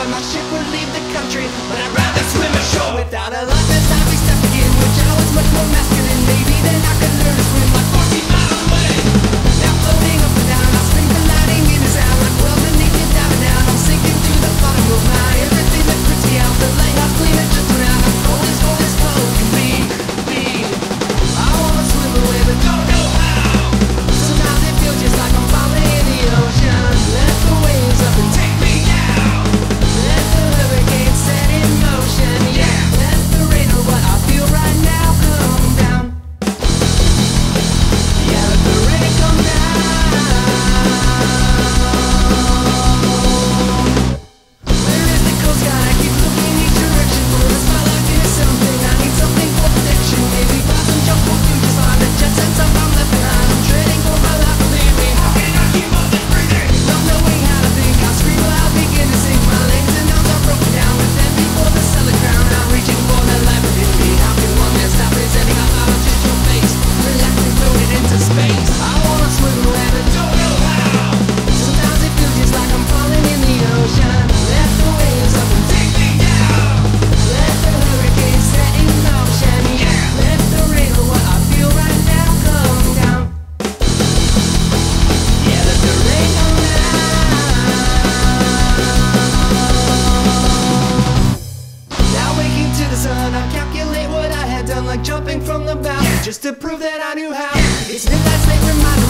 thought my ship would leave the country, but I'd rather swim ashore without a life as I'd be stuck again. Wish I was much more masculine, maybe then I could learn to swim like 40 miles away. Now floating up and down, my strength colliding in the sound like well beneath me diving down. I'm sinking to the bottom of my everything that puts me out. The lighthouse gleaming just around. I'm cold as cold can be. I wanna swim away but don't know how. Sometimes it feels just like I'm falling in the ocean. Let the waves up and take me down. Let the hurricane set in motion. Yeah, let the rain or what I feel right now come down. Yeah, let the rain come down. Where is the coast guard? I keep looking each direction for a spot like this. Something I need, something for protection. Maybe buy some jump for future slide. The jet sets up, I'm left behind. I'm trading for my life, believe me. How can I keep up this breathing? Not knowing how to think, I scream while I begin to sing. My legs and arms are broken down with empty for the solid ground. I'm reaching for the life within me. How can one man stop presenting a out of just your face? Relaxing, floating into space. I wanna swim away but don't know how. Sometimes it feels just like I'm falling in the ocean. Let the waves up and take me down. Let the hurricane set in motion. Yeah, let the rain or what I feel right now come down. Yeah, let the rain come down. Now waking to the sun, I calculate what I had done, like jumping from the bound, just to prove that I knew how. It's midnight, they remind